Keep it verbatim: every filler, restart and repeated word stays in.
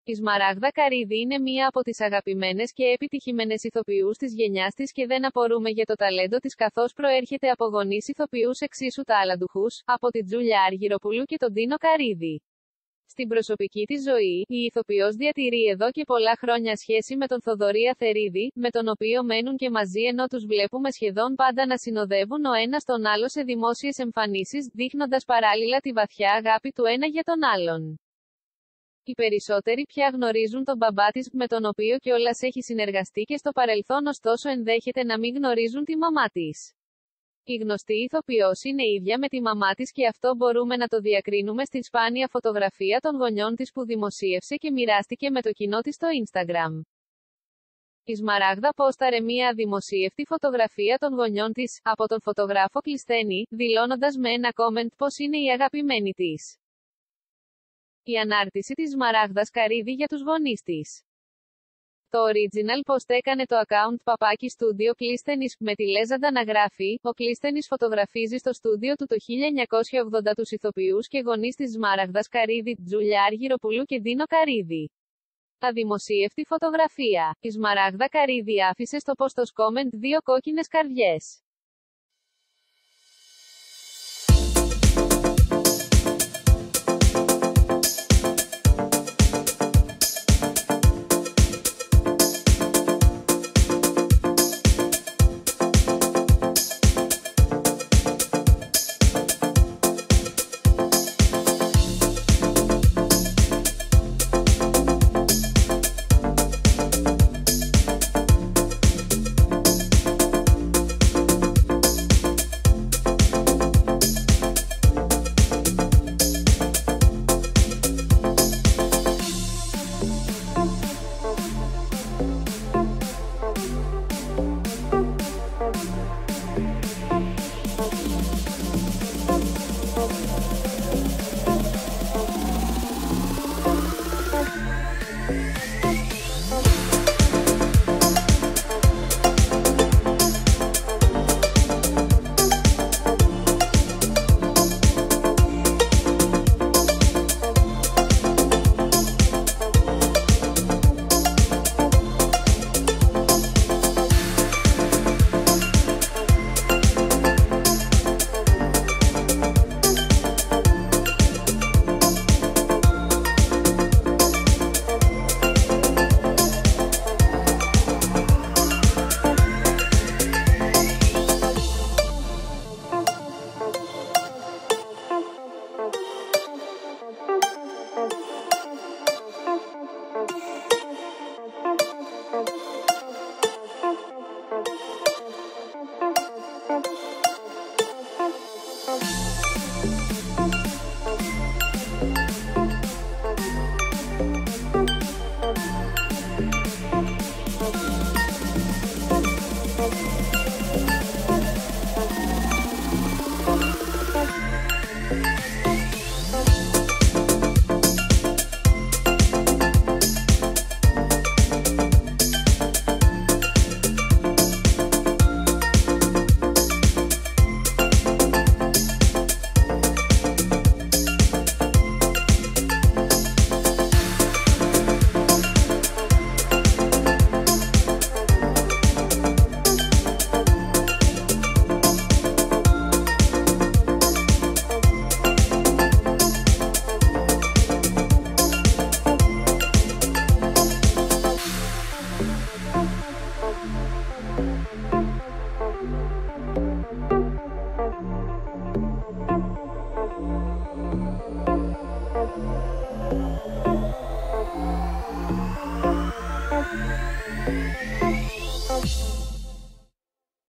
Η Σμαράγδα Καρύδη είναι μία από τις αγαπημένες και επιτυχημένες ηθοποιούς της γενιάς της και δεν απορούμε για το ταλέντο της καθώς προέρχεται από γονείς ηθοποιούς εξίσου ταλαντούχους, από την Τζούλια Αργυροπούλου και τον Τίνο Καρύδη. Στην προσωπική της ζωή, η ηθοποιός διατηρεί εδώ και πολλά χρόνια σχέση με τον Θοδωρή Αθερίδη, με τον οποίο μένουν και μαζί ενώ τους βλέπουμε σχεδόν πάντα να συνοδεύουν ο ένας τον άλλο σε δημόσιες εμφανίσεις, δείχνοντας παράλληλα τη βαθιά αγάπη του ένα για τον άλλον. Οι περισσότεροι πια γνωρίζουν τον μπαμπά της, με τον οποίο κιόλας έχει συνεργαστεί και στο παρελθόν, ωστόσο ενδέχεται να μην γνωρίζουν τη μαμά της. Η γνωστή ηθοποιός είναι ίδια με τη μαμά της και αυτό μπορούμε να το διακρίνουμε στην σπάνια φωτογραφία των γονιών της που δημοσίευσε και μοιράστηκε με το κοινό της στο Instagram. Η Σμαράγδα πόσταρε μία αδημοσίευτη φωτογραφία των γονιών της, από τον φωτογράφο Κλεισθένη, δηλώνοντας με ένα comment πως είναι η αγαπημένη της. Η ανάρτηση της Σμαράγδας Καρύδη για τους γονείς της. Το original post έκανε το account Παπάκι Studio Κλεισθένης, με τη λέζαντα να γράφει: Ο Κλεισθένης φωτογραφίζει στο στούντιο του το χίλια εννιακόσια ογδόντα τους ηθοποιούς και γονείς της Σμαράγδας Καρύδη, Τζούλια Αργυροπούλου και Τίνο Καρύδη. Αδημοσίευτη φωτογραφία. Η Σμαράγδα Καρύδη άφησε στο post ως comment δύο κόκκινες καρδιές.